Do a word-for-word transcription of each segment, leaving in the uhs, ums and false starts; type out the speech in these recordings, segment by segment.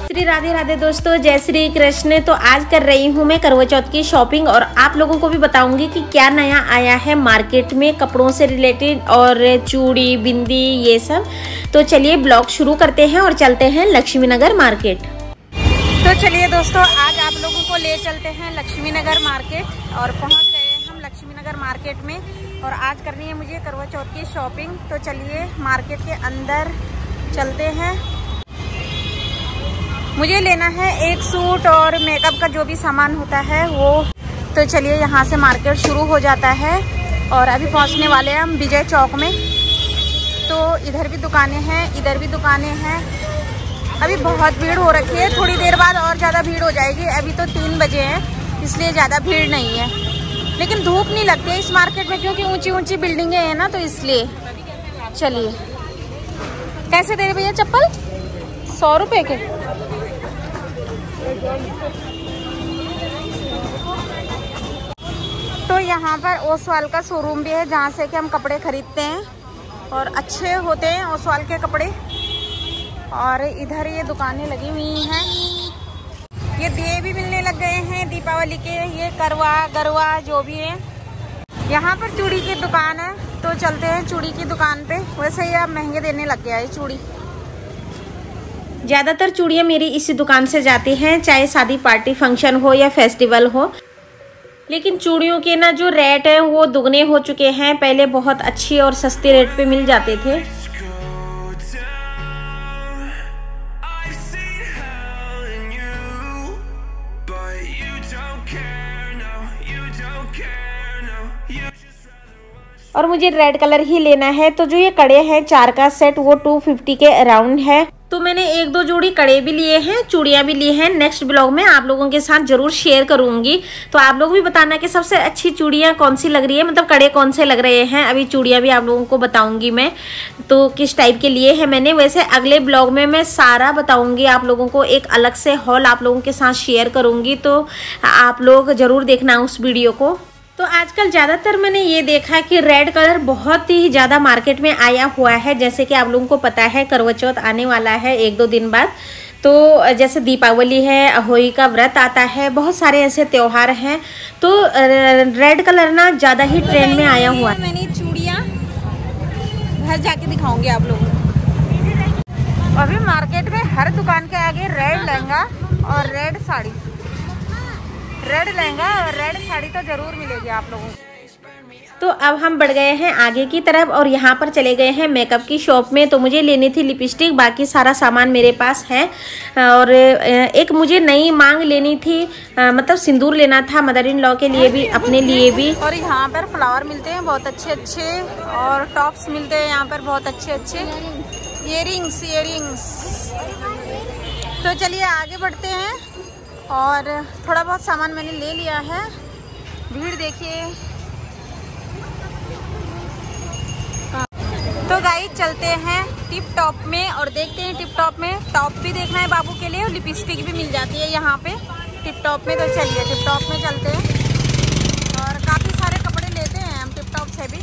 श्री राधे राधे दोस्तों, जय श्री कृष्ण। तो आज कर रही हूँ मैं करवा चौथ की शॉपिंग और आप लोगों को भी बताऊंगी कि क्या नया आया है मार्केट में कपड़ों से रिलेटेड और चूड़ी बिंदी ये सब। तो चलिए ब्लॉग शुरू करते हैं और चलते हैं लक्ष्मी नगर मार्केट। तो चलिए दोस्तों, आज आप लोगों को ले चलते हैं लक्ष्मी नगर मार्केट और पहुँच गए हैं हम लक्ष्मी नगर मार्केट में। और आज करनी है मुझे करवा चौथ की शॉपिंग। तो चलिए मार्केट के अंदर चलते हैं। मुझे लेना है एक सूट और मेकअप का जो भी सामान होता है वो। तो चलिए यहाँ से मार्केट शुरू हो जाता है और अभी पहुँचने वाले हैं हम विजय चौक में। तो इधर भी दुकानें हैं, इधर भी दुकानें हैं। अभी बहुत भीड़ हो रखी है, थोड़ी देर बाद और ज़्यादा भीड़ हो जाएगी। अभी तो तीन बजे हैं इसलिए ज़्यादा भीड़ नहीं है, लेकिन धूप नहीं लगती है इस मार्केट में क्योंकि ऊंची ऊंची बिल्डिंगें हैं ना, तो इसलिए। चलिए, कैसे दे रहे भैया चप्पल? सौ रुपये के। तो यहाँ पर ओसवाल का शोरूम भी है जहाँ से कि हम कपड़े खरीदते हैं और अच्छे होते हैं ओसवाल के कपड़े। और इधर ये दुकानें लगी हुई हैं, ये दिए भी मिलने लग गए हैं दीपावली के, ये करवा गरवा जो भी है। यहाँ पर चूड़ी की दुकान है, तो चलते हैं चूड़ी की दुकान पे। वैसे ये अब महंगे देने लग गया है चूड़ी। ज़्यादातर चूड़ियाँ मेरी इसी दुकान से जाती हैं, चाहे शादी पार्टी फंक्शन हो या फेस्टिवल हो। लेकिन चूड़ियों के ना जो रेट है वो दुगने हो चुके हैं। पहले बहुत अच्छी और सस्ते रेट पे मिल जाते थे। और मुझे रेड कलर ही लेना है। तो जो ये कड़े हैं चार का सेट वो टू फिफ्टी के अराउंड है। तो मैंने एक दो जोड़ी कड़े भी लिए हैं, चूड़ियाँ भी ली हैं। नेक्स्ट ब्लॉग में आप लोगों के साथ जरूर शेयर करूंगी। तो आप लोग भी बताना कि सबसे अच्छी चूड़ियाँ कौन सी लग रही है, मतलब कड़े कौन से लग रहे हैं। अभी चूड़ियाँ भी आप लोगों को बताऊंगी मैं तो किस टाइप के लिए है मैंने। वैसे अगले ब्लॉग में मैं सारा बताऊंगी आप लोगों को, एक अलग से हॉल आप लोगों के साथ शेयर करूंगी। तो आप लोग जरूर देखना उस वीडियो को। तो आजकल ज़्यादातर मैंने ये देखा कि रेड कलर बहुत ही ज़्यादा मार्केट में आया हुआ है। जैसे कि आप लोगों को पता है करवा चौथ आने वाला है एक दो दिन बाद। तो जैसे दीपावली है, अहोई का व्रत आता है, बहुत सारे ऐसे त्यौहार हैं। तो रेड कलर ना ज़्यादा ही ट्रेंड में आया हुआ है। मैंने चूड़ियाँ घर जाके दिखाऊंगी आप लोगों को। अभी मार्केट में हर दुकान के आगे रेड लहंगा और रेड साड़ी, रेड लहंगा और रेड साड़ी तो जरूर मिलेगी आप लोगों को। तो अब हम बढ़ गए हैं आगे की तरफ और यहाँ पर चले गए हैं मेकअप की शॉप में। तो मुझे लेनी थी लिपस्टिक, बाकी सारा सामान मेरे पास है। और एक मुझे नई मांग लेनी थी, मतलब सिंदूर लेना था मदर इन लॉ के लिए भी, अपने लिए भी। और यहाँ पर फ्लावर मिलते हैं बहुत अच्छे अच्छे और टॉप्स मिलते हैं यहाँ पर बहुत अच्छे अच्छे। इयरिंग्स इयरिंग्स तो चलिए आगे बढ़ते हैं। और थोड़ा बहुत सामान मैंने ले लिया है। भीड़ देखिए। तो गाइस चलते हैं टिप टॉप में और देखते हैं टिप टॉप में टॉप भी देखना है बाबू के लिए और लिपस्टिक भी मिल जाती है यहाँ पे टिप टॉप में। तो चलिए टिप टॉप में चलते हैं और काफ़ी सारे कपड़े लेते हैं हम टिप टॉप से भी।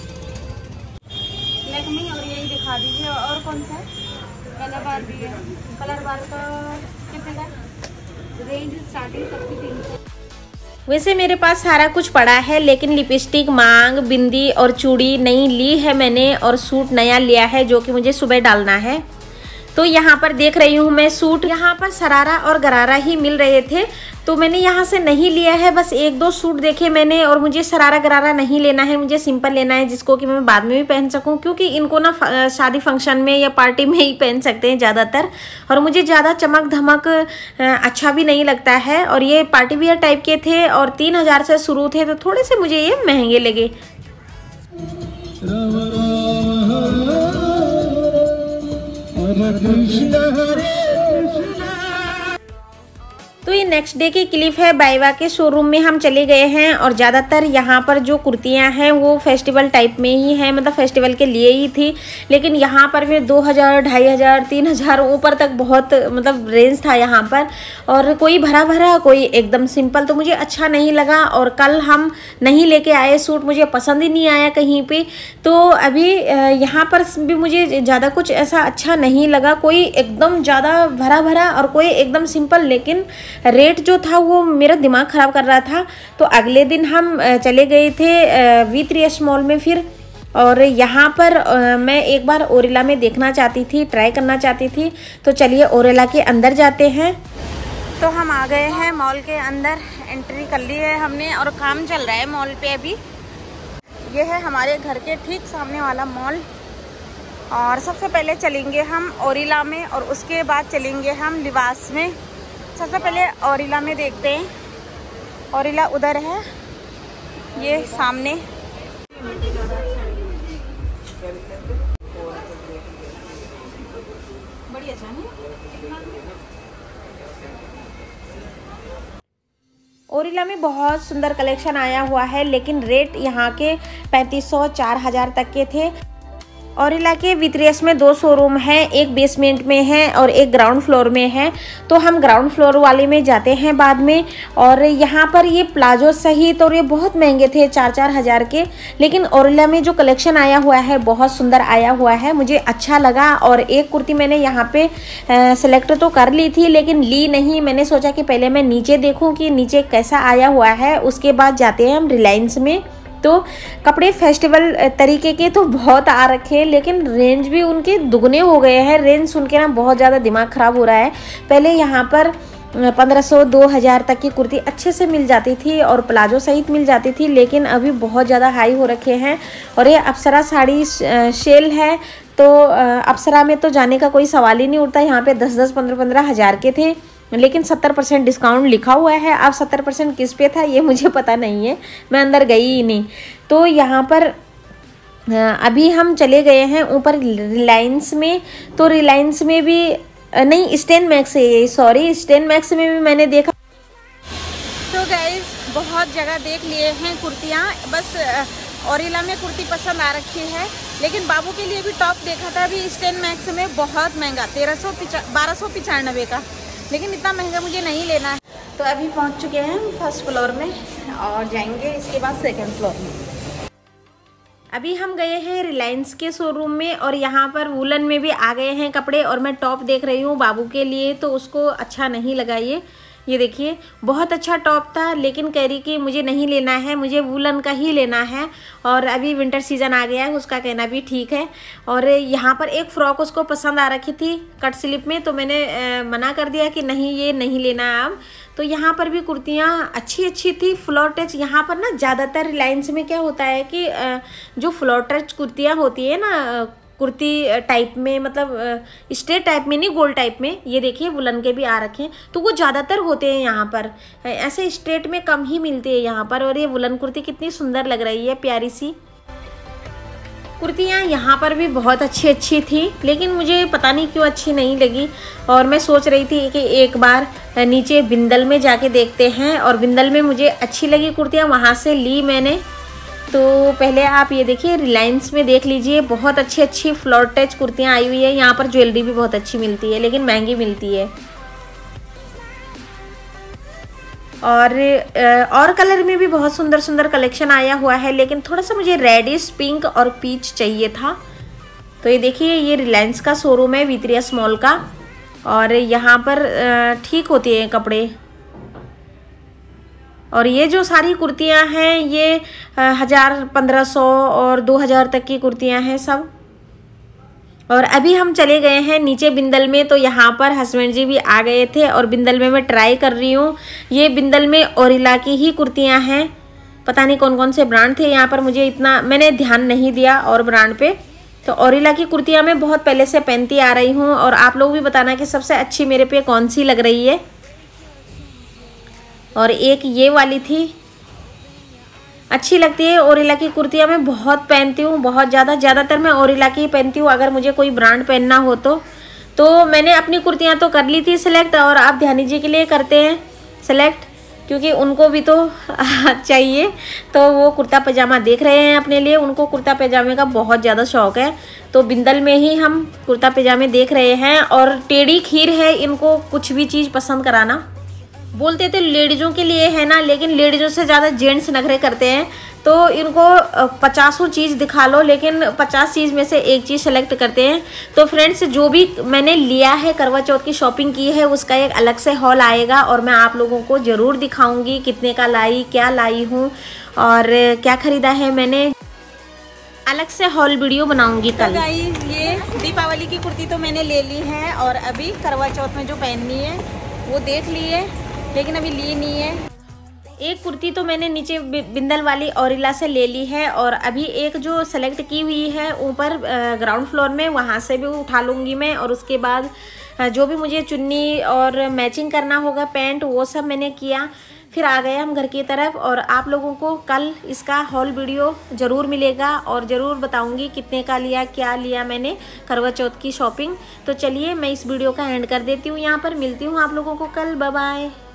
लैक्मे और यही दिखा दीजिए। और कौन सा कलर बार भी है? कलर बार का कितने का रेंज स्टार्टिंग सबकी तीन सौ। वैसे मेरे पास सारा कुछ पड़ा है, लेकिन लिपस्टिक, मांग, बिंदी और चूड़ी नई ली है मैंने और सूट नया लिया है जो कि मुझे सुबह डालना है। तो यहाँ पर देख रही हूँ मैं सूट, यहाँ पर सरारा और गरारा ही मिल रहे थे तो मैंने यहाँ से नहीं लिया है। बस एक दो सूट देखे मैंने और मुझे सरारा गरारा नहीं लेना है, मुझे सिंपल लेना है जिसको कि मैं बाद में भी पहन सकूँ, क्योंकि इनको ना शादी फंक्शन में या पार्टी में ही पहन सकते हैं ज़्यादातर। और मुझे ज़्यादा चमक धमक अच्छा भी नहीं लगता है। और ये पार्टी वियर टाइप के थे और तीन हज़ार से शुरू थे, तो थोड़े से मुझे ये महंगे लगे। तो ये नेक्स्ट डे की क्लिप है। बाईवा के शोरूम में हम चले गए हैं और ज़्यादातर यहाँ पर जो कुर्तियाँ हैं वो फेस्टिवल टाइप में ही हैं, मतलब फेस्टिवल के लिए ही थी। लेकिन यहाँ पर फिर दो हज़ार ढाई हज़ार तीन हज़ार ऊपर तक बहुत मतलब रेंज था यहाँ पर, और कोई भरा भरा कोई एकदम सिंपल, तो मुझे अच्छा नहीं लगा। और कल हम नहीं लेके आए सूट, मुझे पसंद ही नहीं आया कहीं पे। तो अभी यहाँ पर भी मुझे ज़्यादा कुछ ऐसा अच्छा नहीं लगा, कोई एकदम ज़्यादा भरा भरा और कोई एकदम सिंपल, लेकिन रेट जो था वो मेरा दिमाग ख़राब कर रहा था। तो अगले दिन हम चले गए थे वी थ्री एस मॉल में फिर, और यहाँ पर मैं एक बार ओरेला में देखना चाहती थी, ट्राई करना चाहती थी। तो चलिए ओरेला के अंदर जाते हैं। तो हम आ गए हैं मॉल के अंदर, एंट्री कर ली है हमने और काम चल रहा है मॉल पे अभी। ये है हमारे घर के ठीक सामने वाला मॉल, और सबसे पहले चलेंगे हम ओरेला में और उसके बाद चलेंगे हम लिबास में। सबसे पहले ओरेला में देखते हैं। ओरेला उधर है, ये सामने। बढ़िया ओरेला में बहुत सुंदर कलेक्शन आया हुआ है, लेकिन रेट यहाँ के पैंतीस सौ चार हज़ार तक के थे। ओरेला के वी थ्री एस में दो शोरूम हैं, एक बेसमेंट में है और एक ग्राउंड फ्लोर में है। तो हम ग्राउंड फ्लोर वाले में जाते हैं बाद में। और यहाँ पर ये प्लाजो सहित और ये बहुत महंगे थे, चार चार हज़ार के। लेकिन ओरेला में जो कलेक्शन आया हुआ है बहुत सुंदर आया हुआ है, मुझे अच्छा लगा। और एक कुर्ती मैंने यहाँ पे सेलेक्ट तो कर ली थी, लेकिन ली नहीं। मैंने सोचा कि पहले मैं नीचे देखूँ कि नीचे कैसा आया हुआ है, उसके बाद जाते हैं हम रिलायंस में। तो कपड़े फेस्टिवल तरीके के तो बहुत आ रखे हैं, लेकिन रेंज भी उनके दुगने हो गए हैं। रेंज सुन के ना बहुत ज़्यादा दिमाग ख़राब हो रहा है। पहले यहाँ पर पंद्रह सौ दो हज़ार तक की कुर्ती अच्छे से मिल जाती थी और प्लाजो सहित मिल जाती थी, लेकिन अभी बहुत ज़्यादा हाई हो रखे हैं। और ये अप्सरा साड़ी सेल है, तो अप्सरा में तो जाने का कोई सवाल ही नहीं उठता। यहाँ पे दस दस पंद्रह पंद्रह हज़ार के थे, लेकिन सत्तर परसेंट डिस्काउंट लिखा हुआ है। अब सत्तर परसेंट किस पे था ये मुझे पता नहीं है, मैं अंदर गई ही नहीं। तो यहाँ पर अभी हम चले गए हैं ऊपर रिलायंस में। तो रिलायंस में भी नहीं, स्टेन मैक्स है, सॉरी स्टेन मैक्स में भी मैंने देखा। तो गाइस बहुत जगह देख लिए हैं कुर्तियाँ, बस ओरेला में कुर्ती पसंद आ रखी है। लेकिन बाबू के लिए भी टॉप देखा था अभी स्टेन मैक्स में, बहुत महंगा, तेरह सौ पिचा बारह सौ पिचानवे का, लेकिन इतना महंगा मुझे नहीं लेना है। तो अभी पहुंच चुके हैं फर्स्ट फ्लोर में और जाएंगे इसके बाद सेकंड फ्लोर में। अभी हम गए हैं रिलायंस के शोरूम में, और यहाँ पर वुलन में भी आ गए हैं कपड़े। और मैं टॉप देख रही हूँ बाबू के लिए, तो उसको अच्छा नहीं लगा ये ये देखिए बहुत अच्छा टॉप था, लेकिन कह रही कि मुझे नहीं लेना है, मुझे वुलन का ही लेना है। और अभी विंटर सीजन आ गया है, उसका कहना भी ठीक है। और यहाँ पर एक फ़्रॉक उसको पसंद आ रखी थी कट स्लिप में, तो मैंने आ, मना कर दिया कि नहीं ये नहीं लेना है अब। तो यहाँ पर भी कुर्तियाँ अच्छी अच्छी थी, फ्लोर टच। यहाँ पर ना ज़्यादातर रिलायंस में क्या होता है कि आ, जो फ्लोर टच कुर्तियाँ होती है ना, कुर्ती टाइप में, मतलब स्ट्रेट टाइप में नहीं, गोल टाइप में, ये देखिए वुलन के भी आ रखे हैं, तो वो ज़्यादातर होते हैं यहाँ पर। ऐसे स्ट्रेट में कम ही मिलते हैं यहाँ पर। और ये वुलन कुर्ती कितनी सुंदर लग रही है, प्यारी सी। कुर्तियाँ यहाँ पर भी बहुत अच्छी अच्छी थी, लेकिन मुझे पता नहीं क्यों अच्छी नहीं लगी। और मैं सोच रही थी कि एक बार नीचे बिंदल में जाके देखते हैं, और बिंदल में मुझे अच्छी लगी कुर्तियाँ, वहाँ से ली मैंने। तो पहले आप ये देखिए रिलायंस में देख लीजिए, बहुत अच्छी अच्छी फ्लोर टच कुर्तियाँ आई हुई है। यहाँ पर ज्वेलरी भी बहुत अच्छी मिलती है, लेकिन महंगी मिलती है। और और कलर में भी बहुत सुंदर सुंदर कलेक्शन आया हुआ है, लेकिन थोड़ा सा मुझे रेडिश पिंक और पीच चाहिए था। तो ये देखिए ये रिलायंस का शोरूम है वी थ्री एस मॉल का, और यहाँ पर ठीक होते हैं कपड़े। और ये जो सारी कुर्तियाँ हैं ये हज़ार पंद्रह सौ और दो हज़ार तक की कुर्तियाँ हैं सब। और अभी हम चले गए हैं नीचे बिंदल में, तो यहाँ पर हस्बैंड जी भी आ गए थे, और बिंदल में मैं ट्राई कर रही हूँ। ये बिंदल में ओरेला की ही कुर्तियाँ हैं, पता नहीं कौन कौन से ब्रांड थे यहाँ पर, मुझे इतना मैंने ध्यान नहीं दिया और ब्रांड पे। तो ओरेला की कुर्तियाँ मैं बहुत पहले से पहनती आ रही हूँ, और आप लोग भी बताना कि सबसे अच्छी मेरे पे कौन सी लग रही है। और एक ये वाली थी, अच्छी लगती है ओरेला की कुर्तियाँ, मैं बहुत पहनती हूँ, बहुत ज़्यादा ज़्यादातर मैं ओरेला की ही पहनती हूँ अगर मुझे कोई ब्रांड पहनना हो तो। तो मैंने अपनी कुर्तियाँ तो कर ली थी सिलेक्ट, और आप ध्यानी जी के लिए करते हैं। सेलेक्ट, क्योंकि उनको भी तो चाहिए। तो वो कुर्ता पजामा देख रहे हैं अपने लिए, उनको कुर्ता पजामे का बहुत ज़्यादा शौक़ है। तो बिंदल में ही हम कुर्ता पजामे देख रहे हैं। और टेढ़ी खीर है, इनको कुछ भी चीज़ पसंद कराना। बोलते थे लेडीज़ों के लिए है ना, लेकिन लेडीज़ों से ज़्यादा जेंट्स नखरे करते हैं। तो इनको पचासों चीज़ दिखा लो, लेकिन पचास चीज़ में से एक चीज़ सेलेक्ट करते हैं। तो फ्रेंड्स, जो भी मैंने लिया है, करवा चौथ की शॉपिंग की है, उसका एक अलग से हॉल आएगा और मैं आप लोगों को ज़रूर दिखाऊंगी कितने का लाई, क्या लाई हूँ और क्या ख़रीदा है मैंने। अलग से हॉल वीडियो बनाऊंगी कल। तो गाइस, ये दीपावली की कुर्ती तो मैंने ले ली है और अभी करवा चौथ में जो पहननी है वो देख ली है, लेकिन अभी ली नहीं है। एक कुर्ती तो मैंने नीचे बिंदल वाली ऑरिला से ले ली है और अभी एक जो सेलेक्ट की हुई है ऊपर ग्राउंड फ्लोर में, वहाँ से भी उठा लूँगी मैं। और उसके बाद जो भी मुझे चुन्नी और मैचिंग करना होगा पैंट, वो सब मैंने किया। फिर आ गए हम घर की तरफ और आप लोगों को कल इसका हॉल वीडियो ज़रूर मिलेगा और ज़रूर बताऊंगी कितने का लिया, क्या लिया मैंने करवा चौथ की शॉपिंग। तो चलिए मैं इस वीडियो का एंड कर देती हूँ यहाँ पर। मिलती हूँ आप लोगों को कल। Bye bye.